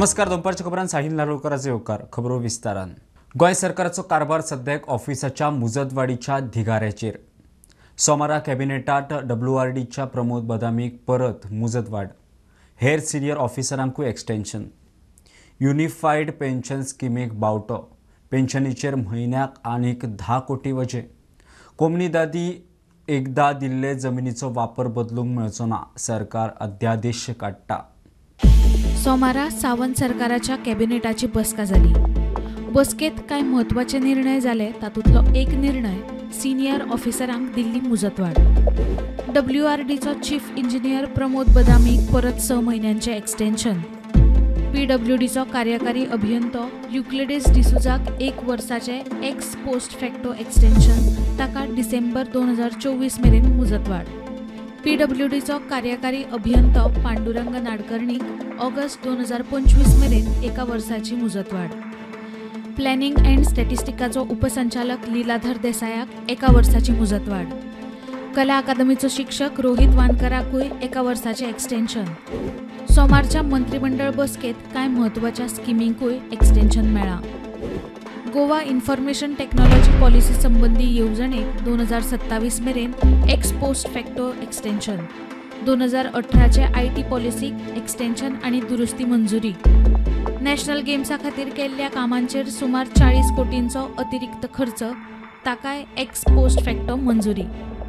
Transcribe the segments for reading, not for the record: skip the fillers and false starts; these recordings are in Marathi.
नमस्कार. दोनपारच्या खबरांत साहिल नारोलकराचे होकार. खबरो विस्तारान. गोंय सरकाराचो कारभार सद्याक ऑफिसाच्या मुजतवाडीच्या धिगाऱ्याचेर. सोमारा कॅबिनेटात WRDच्या प्रमोद बदामीक परत मुजतवाड. हेर सिनियर ऑफिसरांकूय एक्सटेन्शन. युनिफायड पेन्शन स्किमीक बावटो. पेन्शनीचेर म्हयन्याक आनीक 10 कोटी वजे. कोमनीदादी एकदा दिल्ले जमिनीचो वापर बदलूंक मेळचो ना. सरकार अध्यादेश काडटा. सोमारा सावंत सरकाराच्या कॅबिनेटाची बसका जाली. बसकेत कांय म्हत्वाचे निर्णय जाले. तातूंतलो एक निर्णय सिनियर ऑफिसरांक दिल्ली मुजतवाड. WRDचो चीफ इंजिनियर प्रमोद बदामीक परत 6 म्हयन्यांचे एक्सटेन्शन. PWDचो कार्यकारी अभियंतो युक्लिडिस डिसूजाक 1 वर्साचे एक्स पोस्ट फॅक्टो एक्सटेन्शन. ताका डिसेंबर 2024 मेरेन मुजतवाड. PWDचो कार्यकारी अभियंतो पांडुरंग नाडकर्णीक ऑगस्ट 2025 मेरेन 1 वर्साची मुजतवाड. प्लॅनिंग अँड स्टॅटिस्टिकाचो उपसंचालक लीलाधर देसायाक 1 वर्साची मुजतवाड. कला अकादमीचो शिक्षक रोहित वानकराकूय 1 वर्साचे एक्सटेन्शन. सोमारच्या मंत्रिमंडळ बसकेत कांय म्हत्वाच्या स्किमींकूय एक्सटेन्शन मेळ्ळा. गोवा इन्फॉर्मेशन टेक्नॉलॉजी पॉलिसी संबंधी येवजणेक 2027 मेरेन एक्स पोस्ट फॅक्टो एक्सटेन्शन. 2018चे IT पॉलिसीक एक्सटेन्शन आनी दुरुस्ती मंजुरी. नॅशनल गेम्सा खातीर केल्ल्या कामांचेर सुमार 40 कोटींचो अतिरिक्त खर्च. ताकाय एक्स पोस्ट फॅक्टो मंजुरी.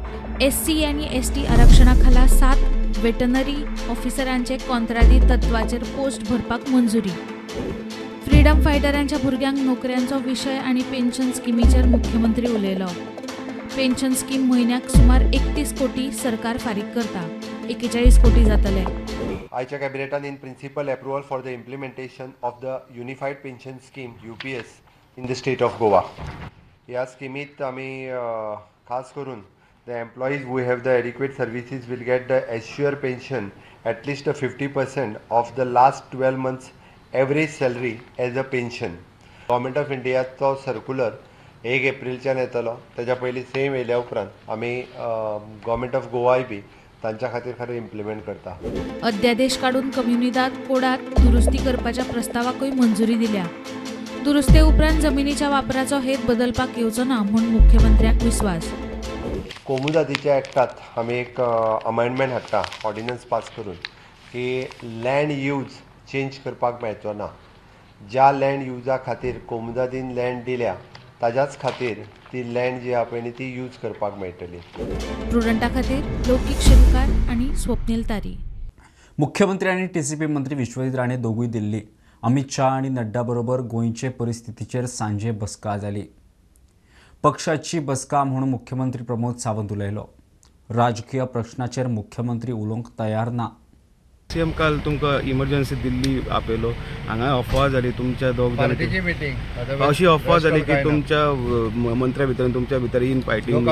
SC आनी ST आरक्षणा खाला 7 वेटनरी ऑफिसरांचे कंत्राटी तत्वाचेर पोस्ट भरपाक मंजुरी. फ्रीडम फायटरांच्या भुरग्यांक नोकऱ्यांचो विशय आनी पेन्शन स्किमीचेर मुख्यमंत्री उलयलो. पेन्शन स्कीम म्हयन्याक सुमार 31 कोटी सरकार फारीक करता. 41 कोटी जातले. आयच्या कॅबिनेटान in principle approval for the implementation of the unified pension scheme UPS in the state of Goa. ह्या स्किमीत आमी खास करून the employees who have the adequate services will get the assure pension at least 50% of the last 12 months average salary as a pension. Government of इंडियाचो सर्क्युलर 1 एप्रिलच्यान येतलो. तेच्या पयलीं सेम येयल्या उपरांत आमी गव्हर्मेंट ऑफ गोवाय बी तांच्या खातीर खरें इम्प्लिमेंट करता. अध्यादेश काडून कम्युनिदाद कोडात दुरुस्ती करपाच्या प्रस्तावाकूय मंजुरी दिल्या. दुरुस्ते उपरांत जमिनीच्या वापराचो हेत बदलपाक येवचो ना म्हूण मुख्यमंत्र्याक विस्वास. कोमुदादीच्या एक्टात आमी एक अमेंडमेंट हाडटा ऑर्डिनन्स पास करून की लँड यूज चेंज करपाक मेळचो ना. ज्या लँड युजा खातीर कोमुदादीन लँड दिल्या ताज्याच खातीर ती लँड जी आहा पळय न्ही ती यूज करपाक मेळटली. प्रुडंटा खातीर लौकीक शेलकार आनी स्वप्नील तारी. मुख्यमंत्री आनी TCP मंत्री विश्वजीत राणे दोगूय दिल्ली. अमित शाह आनी नड्डा बरोबर गोंयचे परिस्थितीचेर सांजे बसका जाली. पक्षाची बसका म्हणून मुख्यमंत्री प्रमोद सावंत उलयलो. राजकीय प्रश्नाचेर मुख्यमंत्री उलोवंक तयार ना. CM काल तुमकां इमर्जन्सी दिल्ली आपयलो. हांगा अफवा जाली तुमच्या दोग जाणांची मीटिंग. अशी अफवा जाली की तुमच्या मंत्र्या भितर तुमच्या भितर इन फायटिंग.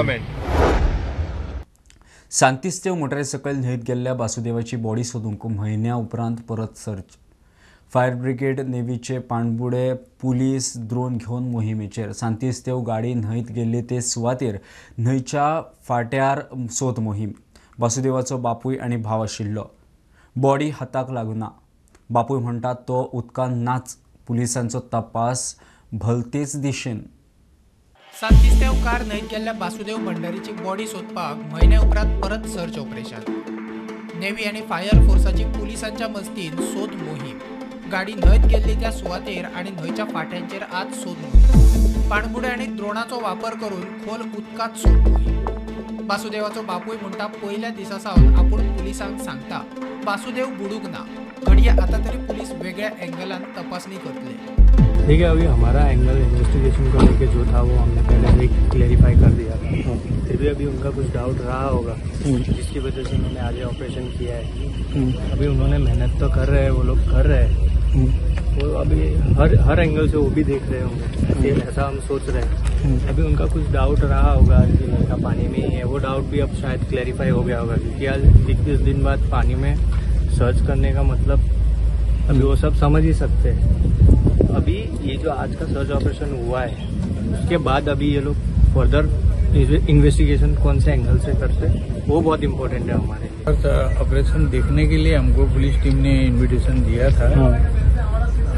सांतिस्तेव मोटारी सकयल न्हंयत गेल्ल्या वासुदेवाची बॉडी सोदूंक म्हयन्या उपरांत परत सर्च. फायर ब्रिगेड नेव्हीचे पाणबुडे पुलीस ड्रोन घेवन मोहिमेचेर. सांतिस्तेव गाडी न्हंयत गेल्ली ते सुवातेर न्हंयच्या फाट्यार सोद मोहीम. वासुदेवाचो बापूय आनी भाव आशिल्लो. बॉडी हाताक लागूना. बापूय म्हणटा तो उदकान नाच. पुलिसांचो तपास भलतेच दिशेन. सांतिस्तेव कार न्हंयत गेल्ल्या वासुदेव भंडारीची बॉडी सोदपाक म्हयन्या उपरांत परत सर्च ऑपरेशन. नेव्ही आनी फायर फोर्साची पुलिसांच्या मजतीन सोद मोहीम. गाडी न्हंयत गेल्ली त्या सुवातेर आनी न्हंयच्या फाट्यांचेर आज सोद मोहीम. पाणबुडे आनी द्रोणाचो वापर करून खोल उदकांत सोद मोहीम. वासुदेवाचो बापूय म्हणटा पयल्या दिसा सावन आपूण पुलिसांक सांगता वासुदेव बुडूंक ना. घडये आता तरी पुलिस वेगळ्या एंगलान तपासणी करतले. ठीक है, अभी हमारा एंगल इन्वेस्टिगेशन को लेके जो था वो हमने पहले भी क्लेरिफाई कर दिया था. फिर भी अभी उनका कुछ डाउट रहा होगा जिसकी वजह से उन्होंने आज ऑपरेशन किया है. अभी उन्होंने मेहनत तो कर रहे हैं, वो लोग कर रहे हैं. वो अभी हर एंगल से वो भी देख रहे होंगे. ऐसा हम सोच रहे हैं. अभी उनका कुछ डाउट रहा होगा कि लड़का पानी में ही है. वो डाउट भी अब शायद क्लेरिफाई हो गया होगा क्योंकि आज 21 दिन बाद पानी में सर्च करने का मतलब अभी वो सब समझ ही सकते हैं. अभी ये जो आज का सर्च ऑपरेशन हुआ है उसके बाद अभी ये लोग फर्दर इन्वेस्टिगेशन कौन से एंगल से करते हैं वो बहुत इम्पोर्टेंट है हमारे लिए। ऑपरेशन देखने के लिए हमको पुलिस टीम ने इनविटेशन दिया था,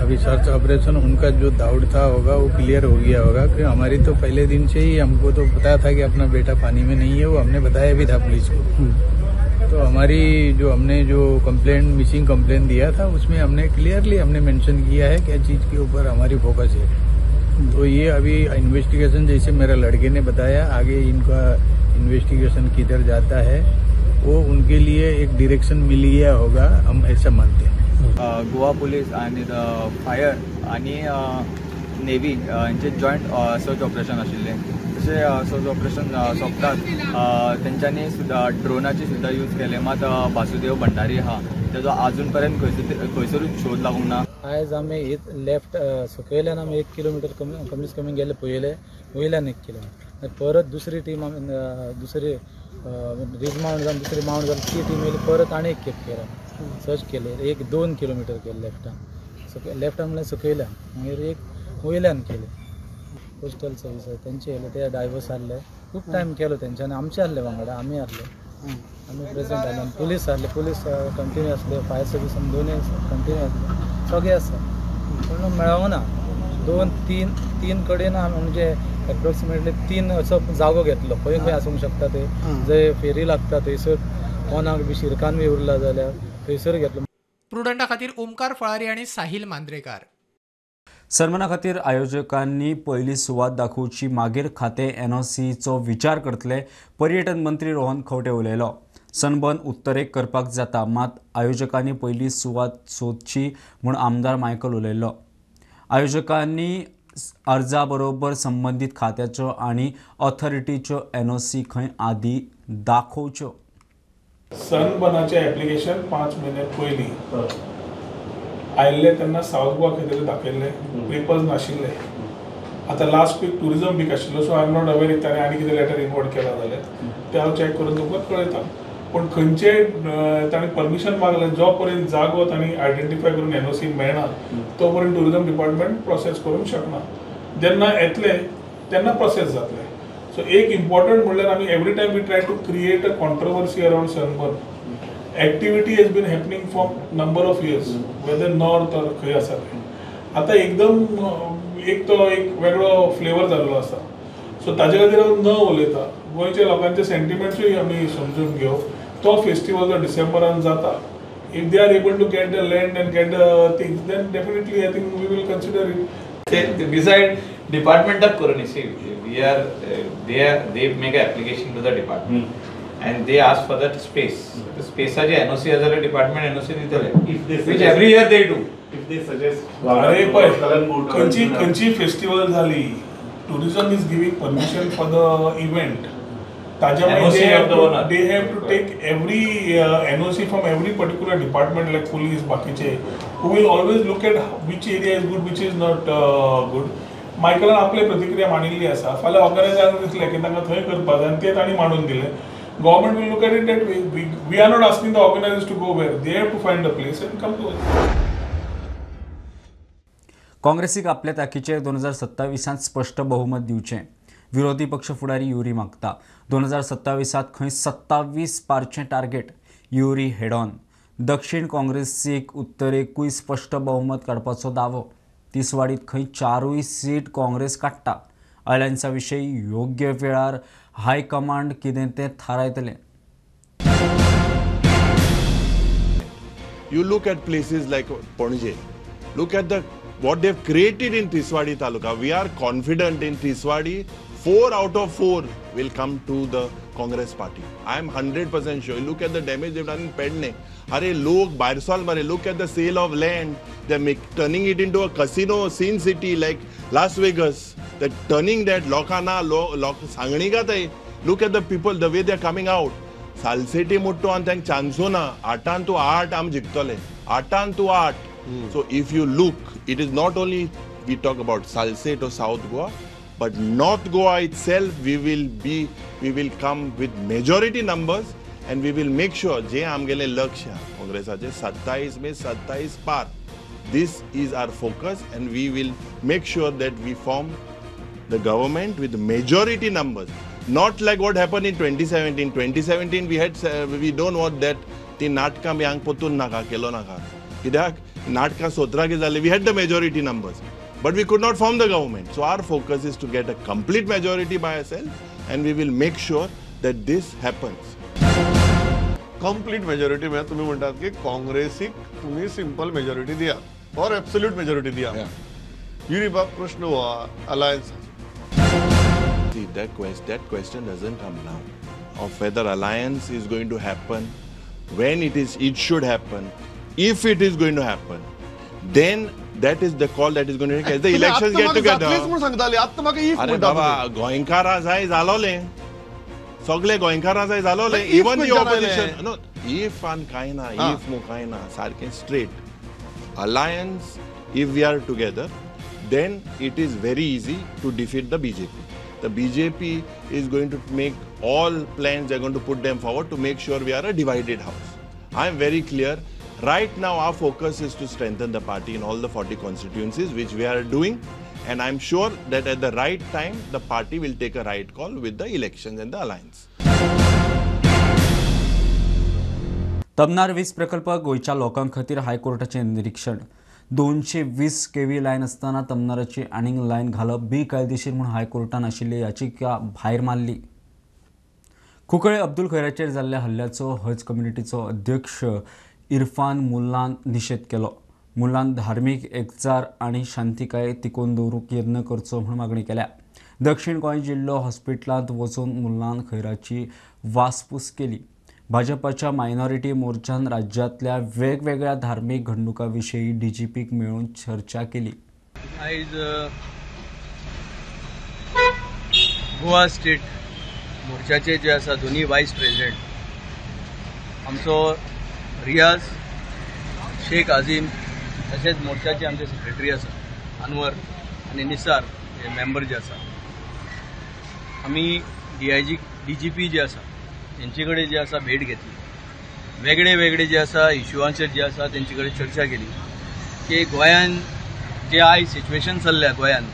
अभी सर्च ऑपरेशन उनका जो डाउट था होगा वो क्लियर हो गया होगा, क्योंकि हमारी तो पहले दिन से ही हमको तो पता था कि अपना बेटा पानी में नहीं है, वो हमने बताया भी था पुलिस को। तो हमारी जो कंप्लेंट मिसिंग कंप्लेंट दिया था उसमें हमने क्लियरली मेंशन किया है क्या चीज़ के ऊपर हमारी फोकस है। तो ये अभी इन्वेस्टिगेशन जैसे मेरे लड़के ने बताया, आगे इनका इन्वेस्टिगेशन किधर जाता है वो उनके लिए एक डायरेक्शन मिल गया होगा, हम ऐसा मानते हैं। गोवा पुलीस आणि फायर आणि नेव्ही यांचे जॉईंट सर्च ऑपरेशन आशिल्ले। तशें सर्च ऑपरेशन सोंपतात तेंच्यांनी सुद्दां ड्रोनाची सुद्दां यूज केले, मात वासुदेव भंडारी आहा तेजो आजून पर्यंत खंयसरूच शोध लागूंक ना। आयज आमी लेफ्ट सकयल्यान आमी 1 किलोमीटर कमीत कमी गेले, पयले वयल्यान 1 किलोमीटर, परत दुसरी टीम दुसरी रिज माउंट जावन दुसरी माउंट जावन ती टीम येयली, परत आनी एक खेप केला सर्च केले, 1-2 किलोमीटर केले लेफ्टान म्हणल्यार सकयल्यान, मागीर एक वयल्यान केले। पोस्टल सर्विस तेंचे येयले, ते डायवर्स आहले, खूब टायम केलो तेंच्यांनी, आमचे आहले वांगडा, आमी प्रेजेंट आहले, पुलीस आहले, पुलीस कंटिन्यू आसले, फायर सर्विस दोनूय कंटिन्यू आसले, सगळे आसा, पूण मेळोंक ना। 2-3 कडेन म्हणजे एप्रोक्सिमेटली 3 असो जागो घेतलो, खंय खंय आसूंक शकता ते, जंय फेरी लागता थंयसर कोणाक बी शिरकान बी उरला जाल्यार थंयसर घेतलो। प्रुडंटा खातीर ओमकार फळारी आणि साहिल मांद्रेकार। सन्माना खातीर आयोजकांनी पयली सुवात दाखोवची, मागीर खाते NOCचो विचार करतले, पर्यटन मंत्री रोहन खंवटे उलयलो। सनबर्न उत्तरेक करपाक जाता, मात आयोजकांनी पयली सुवात सोदची म्हूण आमदार मायकल उलयलो। आयोजकांनी अर्जा बरोबर संबंधित खात्याच्यो आनी ऑथॉरिटीच्यो NOC खंय आदी दाखोवच्यो। सनबर्नाचें एप्लिकेशन 5 म्हयने पयलीं आयिल्ले तेन्ना सावथ गोवा खंय दाखयल्ले, पेपर्स नाशिल्ले। आतां लास्ट वीक टुरिजम वीक आशिल्लो, so I am not aware if ताणें आनी कितें लेटर इनवॉल्व केला जाल्यार ते हांव चॅक करून तुमकां कळयता। पूण खंयचे ताणें परमिशन मागलें, जो पर्यंत जागो तांणी आयडेंटिफाय करून NOC मेळना तो पर्यंत टुरिजम डिपार्टमेंट प्रोसेस करूंक शकना। जेन्ना येतले तेन्ना प्रोसेस जातले। सो एक इम्पॉर्टंट म्हणल्यार आमी every time we try to create a controversy around Sunburn. Activity has been happening from number of years, whether north or खंय आसा ते। आतां एकदम एक वेगळो फ्लेवर जाल्लो आसा, सो ताजे खातीर हांव न उलयता, गोंयच्या लोकांचे सेंटिमेंट्सूय आमी समजून घेवप। तो फेस्टिवल जो डिसेंबरान जाता, if they are able to get the land and get the things, then definitely I think we will consider it. Beside department of Corona, see, they make an application to the department and they ask for that space. The space is NOC as a department NOC ditale, which every year they do. If they suggest अरे पळय खंयची फेस्टिवल जाली, tourism is giving permission for the event, they have to take every NOC from every particular department like police, बाकीचे, who will always look at which area is good, which is not good. मायकलान आपली प्रतिक्रिया मांडिल्ली आसा, फाल्यां ऑर्गनायझरांक दिसलें की तांकां थंय करपाक जाय आनी ते तांणी मांडून दिलें। Government will look at it that we are not asking the organizers to go where, they have to find a place and come to us. काँग्रेसीक आपल्या ताकीचेर 2027 स्पश्ट बहुमत दिवचें, विरोधी पक्ष फुडारी युरी मागता। 2027 खंय 27 पारचें टार्गेट, युरी हेड ऑन। दक्षिण काँग्रेसीक उत्तरेकूय स्पश्ट बहुमत काडपाचो दावो, तिसवाडीत खंय 4 सीट काँग्रेस काडटा। अलायन्सा विशयी योग्य वेळार हायकमांड कितें तें थारायतलें। You look at places like Ponje, look at what they've created in Tiswadi Taluka. We are confident in Tiswadi, 4 out of 4 will come to the Congress party. I am 100% sure. Look at the damage they've done in Pedne. Are log Bairsal mare, look at the sale of land. They're turning it into a casino scene city like Las Vegas. They're turning that Lokana, Sangani ka tai. Look at the people, the way they're coming out. Salseti mutto and thank chansona. 8 to 8 am jiktole. 8 to 8. So if you look, it is not only we talk about Salsette or South Goa, but North Goa itself we will come with majority numbers and we will make sure जे आमगेले लक्ष्य काँग्रेसाचे 27 में 27 पार. This is our focus and we will make sure that we form the government with majority numbers. Not like what happened in 2017. 2017 we don't want that. ती नाटकां बी हांग पोतून नाका केलो नाका. कित्याक नाटकां सोत्रागे जाले, we had the majority numbers, but we could not form the government. So our focus is to get a complete majority by ourselves, and we will make sure that this happens. Complete majority में तुम्ही म्हणतात की काँग्रेसीक तुम्ही सिंपल मेजॉरिटी दिया और एब्सोल्यूट मेजॉरिटी दिया, युनिबाब प्रश्न हुआ alliance. See, that question doesn't come now of whether alliance is going to happen, when it should happen, if it is going to happen, then that is the call that is going to take as the elections get together. अरे बाबा, गोंयकारां जाय जालोले, सगळे गोंयकारां जाय जालोले, even the opposition. No, if and कांय ना, if मु कांय ना, सारकें straight. Alliance, if we are together, then it is very easy to defeat the BJP. The BJP is going to make all plans, they're going to put them forward to make sure we are a divided house. I am very clear. Right now, our focus is to strengthen the party in all the 40 constituencies, which we are doing. And I'm sure that at the right time, the party will take a right call with the elections and the alliance. Tamnar वीज प्रकल्प गोयच्या लोकां खातीर हायकोर्टाचें निरीक्षण. 220 kV लायन आसतना तमनाराची आनीक लायन घालप बेकायदेशीर म्हूण हायकोर्टान आशिल्ली याचिका भायर मारली. कुंकळे अब्दुल खैराचेर जाल्ल्या हल्ल्याचो हज कम्युनिटीचो अध्यक्ष इरफान मुल्लान निशेध केलो. मुल्लान धार्मीक एकचार आनी शांतीकाय तिकोवन दवरूंक यत्न करचो म्हूण मागणी केल्या. दक्षिण गोंय जिल्लो हॉस्पिटलांत वचून मुल्लान खैराची वासपूस केली. भाजपाच्या मायनॉरिटी मोर्चान राज्यांतल्या वेगवेगळ्या धार्मीक घडणुकां विशीं डीजीपीक मेळून चर्चा केली. आयज गोवा स्टेट मोर्चाचे जे आसा दोन्ही वायस प्रेसिडेंट आमचो रियाज शेख आझीम, तशेंच मोर्चाचे आमचे सेक्रेटरी आसा अनवर आनी निसार हे मेंबर जे आसा, आमी डीजीपी जे आसा तेंचे कडेन जे आसा भेट घेतली. वेगळे वेगळे जे आसा इश्यूआंचेर जे आसा तेंचे कडेन चर्चा केली की गोंयान जे आयज सिच्युएशन चल्ल्या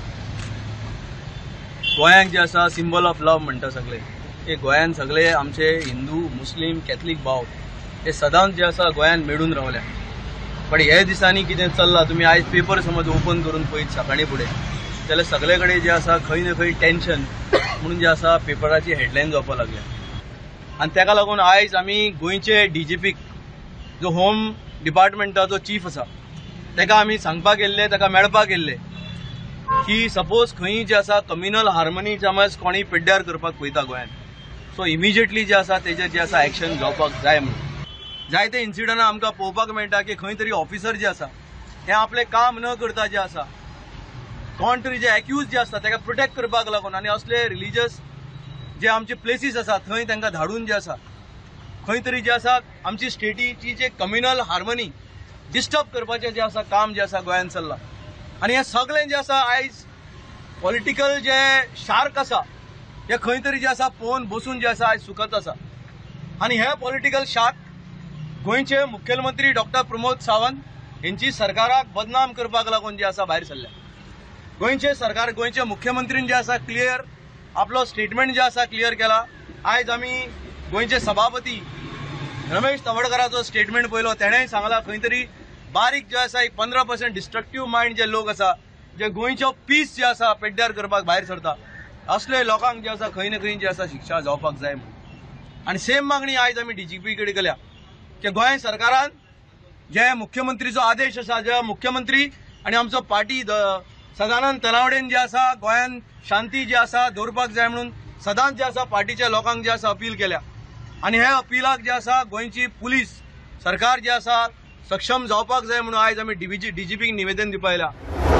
गोंयांक जे आसा सिंबल ऑफ लव म्हणटा सगळे, की गोंयान सगळे आमचे हिंदू मुस्लीम कॅथलीक भाव हे सदांच जे आसा गोंयान मेळून रावल्या. पण हे दिसांनी कितें चल्लां, तुमी आयज पेपर समज ओपन करून पळयत सकाळी फुडें जाल्यार सगळे कडेन जे आसा खंय ना खंय टेन्शन म्हणून जे आसा पेपराची हेडलायन जावपाक लागल्या. आनी ताका लागून आयज आमी गोंयचे डीजीपीक जो होम डिपार्टमेंटाचो चीफ आसा ताका आमी सांगपाक गेल्ले, ताका मेळपाक गेल्ले की सपोज खंय जे आसा कम्युनल हार्मनी समज कोणी पिड्ड्यार करपाक पळयता गोंयान, सो इमिजिएटली जे आसा तेजेर जे आसा एक्शन जावपाक जाय म्हणून. जायते इन्सिडंट आमकां पळोवपाक मेळटा की खंय तरी ऑफिसर जे आसा हे आपलें काम न करता जे आसा कोण तरी जे एक्यूज जे आसता ताका प्रोटेक्ट करपाक लागून आनी असले रिलिजियस जे आमचे प्लेसीस आसा थंय तांकां धाडून जे आसा खंय तरी जे आसा आमची स्टेटीची जे कम्युनल हार्मनी डिस्टर्ब करपाचें जे आसा काम जे आसा गोंयान चल्लां. आनी हें सगळें जे आसा आयज पॉलिटिकल जे शार्क आसा हे खंय तरी जे आसा पळोवन बसून जे आसा आयज सुकत आसा. आनी हे पॉलिटिकल शार्क गोंयचे मुख्यमंत्री डॉक्टर प्रमोद सावंत हेंची सरकाराक बदनाम करपाक लागून जे आसा भायर सरल्या. गोंयचे सरकार गोंयचे मुख्यमंत्रीन जे आसा क्लियर आपलो स्टेटमेंट जे आसा क्लियर केला. आयज आमी गोंयचे सभापती रमेश तवडकराचो स्टेटमेंट पळयलो, तेणेंय सांगला खंय तरी बारीक जे आसा एक 15% डिस्ट्रक्टिव्ह मायंड जे लोक आसा जे गोंयचो पीस जे आसा पेड्ड्यार करपाक भायर सरता, असले लोकांक जे आसा खंय ना खंय जे आसा शिक्षा जावपाक जाय म्हणून. आनी सेम मागणी आयज आमी डीजीपी कडेन केल्या की गोंय सरकारान जे मुख्यमंत्रीचो आदेश आसा, जे मुख्यमंत्री आनी आमचो पार्टी सदानंद तनावडेन जे आसा गोंयान शांती जी आसा दवरपाक जाय म्हणून सदांच जे आसा पार्टीच्या लोकांक जे आसा अपील केल्या. आनी हे अपिलाक जे आसा गोंयची पुलीस सरकार जे आसा सक्षम जावपाक जाय म्हणून आयज आमी डीजीपीक निवेदन दिवपाक आयल्या.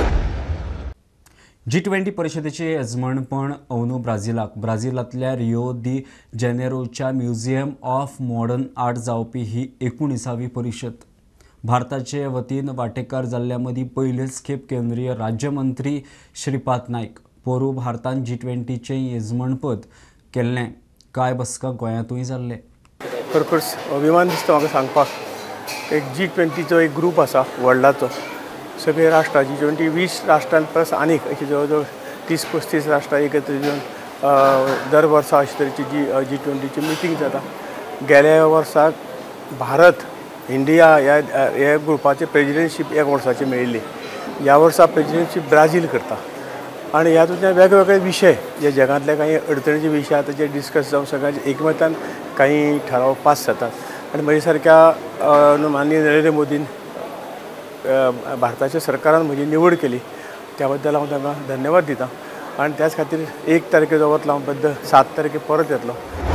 G20 परिशदेचे येजमानपण अंदू ब्राझीलांतल्या रियो दी जेनेरोच्या म्युझियम ऑफ मॉडर्न आर्ट जावपी ही 19वी परिशद. भारताचे वतीन वांटेकार जाल्ल्या मदीं पयलेच खेप केंद्रीय राज्यमंत्री श्रीपाद नायक पोरू भारतान G20चें येजमानपद केल्लें. कांय बसका गोंयांतूय जाल्ले. खरोखर अभिमान दिसता म्हाका सांगपाक. एक G20चो एक ग्रूप आसा वर्ल्डाचो, सगळे राष्ट्रां G20 20 राष्ट्रां प्लस आनीक अशी जवळ जवळ 30-35 राष्ट्रां एकत्र येवन दर वर्सा अशे तरेची G20ची मिटींग जाता. गेल्या वर्साक भारत इंडिया ह्या ग्रुपाचे प्रेजिडेंटशीप 1 वर्साची मेळिल्ली. ह्या वर्सा प्रेजिडेंटशीप ब्राझील करता आनी ह्यातूंतल्यान वेगवेगळे विशय जे जगांतले काही अडचणीचे विशय आतां जे डिस्कस जावन सगळ्यांचे एकमतान काही ठराव पास जातात. आनी म्हजे सारक्या माननीय नरेंद्र मोदीन भारताच्या सरकारान म्हजी निवड केली त्या बद्दल हांव तांकां धन्यवाद दितां. आनी त्याच खातीर 1 तारखेचो वतलो हांव बद्द 7 तारखे परत येतलो.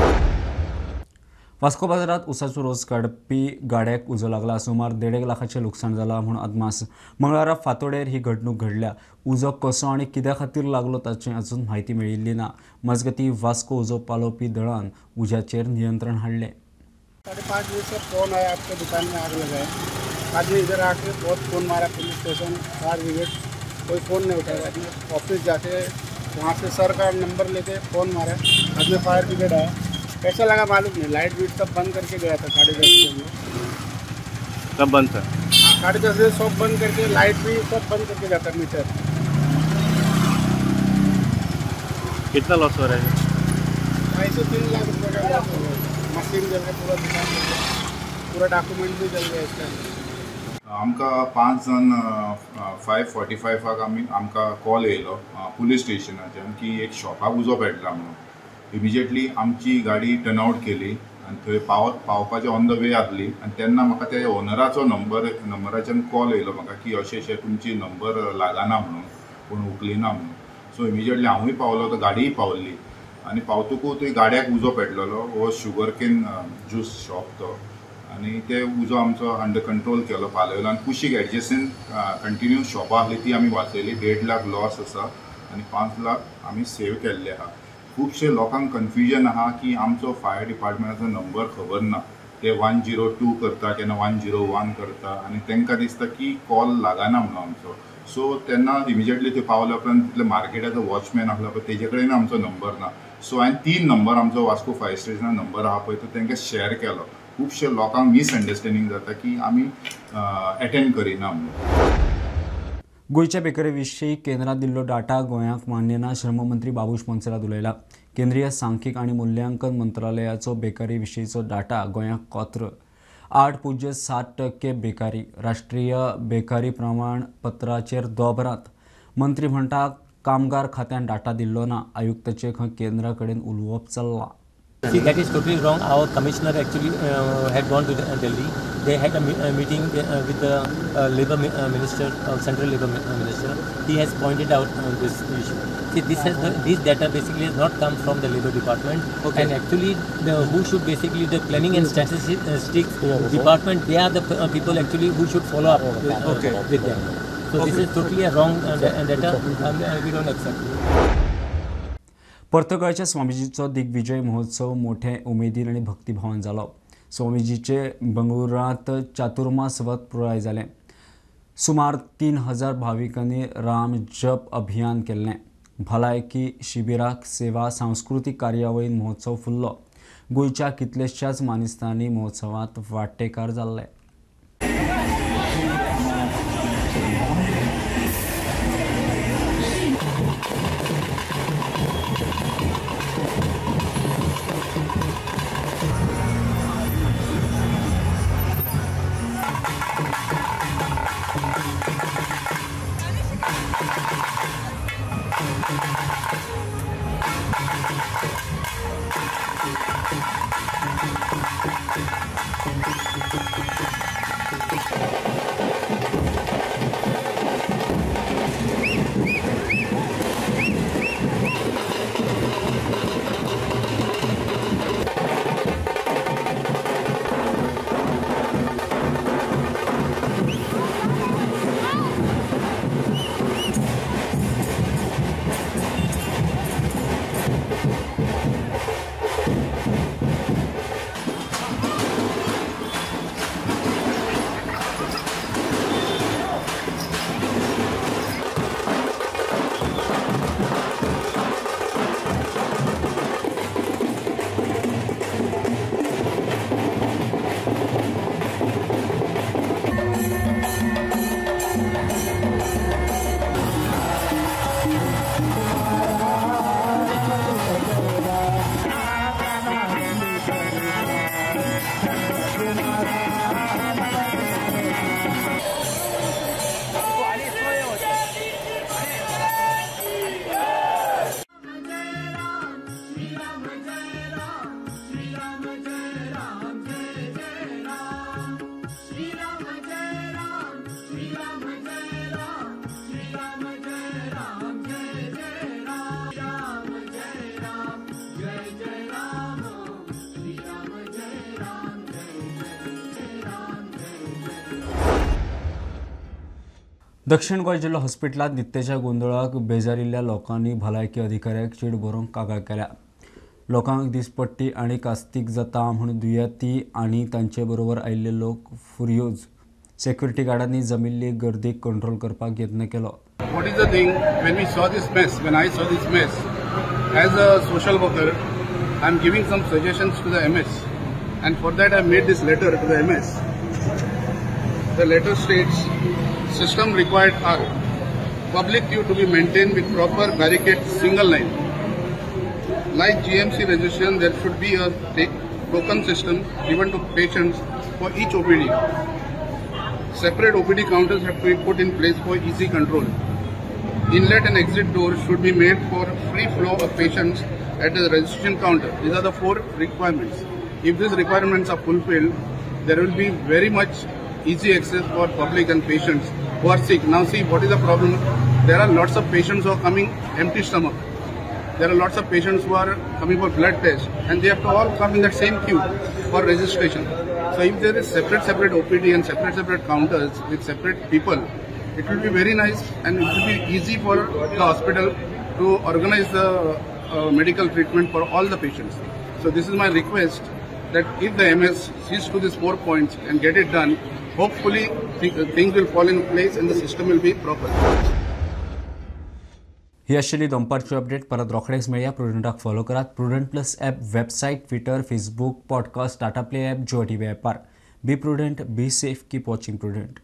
वास्को बाजारात उसाचो रोस काडपी गाड्याक उजो लागला. सुमार 1.5 लाखाचें लुकसाण जालां म्हूण अदमास. मंगळारा फातोडेर ही घडणूक घडल्या. उजो कसो आनी कित्या खातीर लागलो ताची अजून म्हायती मेळिल्ली ना. मजगतीं वास्को उजो पालोवपी दळान उज्याचेर नियंत्रण हाडलें. 5:30 बजे से फोन आया आपके दुकान में आग लगा है. आज इधर आके बहुत फ़ोन मारा पुलिस स्टेशन फायर ब्रिगेड, कोई फ़ोन नहीं उठाया. ऑफिस जाके वहाँ से सर का नंबर लेके फ़ोन मारा. आज में फायर ब्रिगेड आया. कैसा लगा मालूम नहीं. लाइट बीट सब बंद करके गया था 10:30 बजे. सब बंद था. 10:30 बजे सब बंद करके लाइट भी सब बंद करके जाता मीटर. कितना लॉस हो रहा है? 2.5-3 लाख रुपये का लॉस हो गया. मशीन जल गया, पूरा दुकान जल गया, पूरा डॉक्यूमेंट भी जल गया इसका. आमकां 5 जण 5:45 आमकां कॉल येयलो पुलीस स्टेशनाच्यान की एक शॉपाक उजो पेटला म्हणून. इमिजिएटली आमची गाडी टर्नआउट केली आनी थंय पावपाचें ऑन द वे आसली. आनी तेन्ना म्हाका त्या ओनराचो नंबराच्यान कॉल येयलो म्हाका की अशें तुमची नंबर लागना म्हणून, पूण उखलिना म्हणून. सो इमिजिएटली हांवूय पावलो, तो गाडीय पावल्ली आनी पावतकूच थंय गाड्याक उजो पेटलेलो. हो शुगर केन ज्यूस शॉप तो. आनी ते उजो आमचो अंडर कंट्रोल केलो, पालयलो आनी कुशीक एडजस्टीन कंटिन्यू शॉपां आसली ती आमी वाचयली. 1.5 लाख लॉस आसा आनी 5 लाख आमी सेव केल्ले आहा. खुबशे लोकांक कन्फ्युजन आहा की आमचो फायर डिपार्टमेंटाचो नंबर खबर ना. ते 102 करता, केन्ना 101 करता आनी तांकां दिसता की कॉल लागना म्हणून आमचो. सो तेन्ना इमिजिएटली थंय पावल्या उपरांत तितले मार्केटाचो वॉचमॅन आसलो पळय तेजे कडेन आमचो नंबर ना. सो हांवें 3 नंबर आमचो वास्को फायर स्टेशनान नंबर आहा पळय तो तांकां शेअर केलो. खुबशे लोकांक मिसअंडरस्टँडींग जाता की आमी अटेंड करिना म्हणून. गोंयच्या बेकारी विशीं केंद्रान दिल्लो डाटा गोंयांक मान्य ना. श्रम मंत्री बाबूश मोन्सेरात उलयला. केंद्रीय सांख्यिक आनी मुल्यांकन मंत्रालयाचो बेकारी विशींचो डाटा गोंयांक कोत्र. 8.7% बेकारी. राष्ट्रीय बेकारी प्रमाणपत्राचेर दोबरात. मंत्री म्हणटा कामगार खात्यान डाटा दिल्लो ना. आयुक्ताचे खंय केंद्रा कडेन उलोवप चल्लां. See, that is totally wrong. Our commissioner actually had gone to Delhi. They had a meeting with the Labour Minister, Central Labour Minister. He has pointed out this issue. See, this data basically has not come from the Labour Department. Okay. And actually, who should basically the Planning and Statistics Department? They are the people actually who should follow up with them. So this is totally a wrong data. We don't accept it. पर्तगाळच्या स्वामीजीचो Digvijay महोत्सव मोठे उमेदीन आनी भक्तिभावान जालो. स्वामीजीचे बंगळुरांत चातुर्मास व्रत पुराय जालें. सुमार 3000 भाविकांनी राम जप अभियान केल्लें. भलायकी शिबिराक सेवा सांस्कृतीक कार्यावळीन महोत्सव फुल्लो. गोंयच्या कितलेशाच मानेस्तांनी महोत्सवांत वांटेकार जाल्ले. दक्षिण गोंय जिल्लो हॉस्पिटलांत नित्तेच्या गोंधळाक बेजारिल्ल्या लोकांनी भलायकी अधिकाऱ्याक चीड बरोवंक कागाळ केल्या. लोकांक दिसपट्टी आनी कास्तीक जाता म्हूण दुयेंती आनी तांचे बरोबर आयिल्ले लोक फुर्योज सेक्युरिटी गार्डांनी जमिल्ली गर्दीक कंट्रोल करपाक यत्न केलो. What is the thing when we saw this mess, when I saw this mess, as a social worker, I am giving some suggestions to the MS, and for that I made this letter to the MS. The letter states, system required are public queue to be maintained with proper barricade single line. Like GMC registration, there should be a token system given to patients for each OPD. Separate OPD counters have to be put in place for easy control. Inlet and exit doors should be made for free flow of patients at the registration counter. These are the 4 requirements. If these requirements are fulfilled, there will be very much easy access for public and patients who are sick. Now see, what is the problem? There are lots of patients who are coming empty stomach. There are lots of patients who are coming for blood test, and they have to all come in that same queue for registration. So if there is separate OPD and separate counters with separate people, it will be very nice and it will be easy for the hospital to organize the medical treatment for all the patients. So this is my request that if the MS sees to these 4 points and get it done, hopefully things will fall in place and the system will be proper. ही आशिल्ली दनपारची अपडेट. परत रोखडेच मेळया. प्रुडंटाक फॉलो करात. Prudent plus app website, Twitter, Facebook, podcast, Tata play app, Jio TV ॲपार. Be Prudent, be safe, keep watching prudent.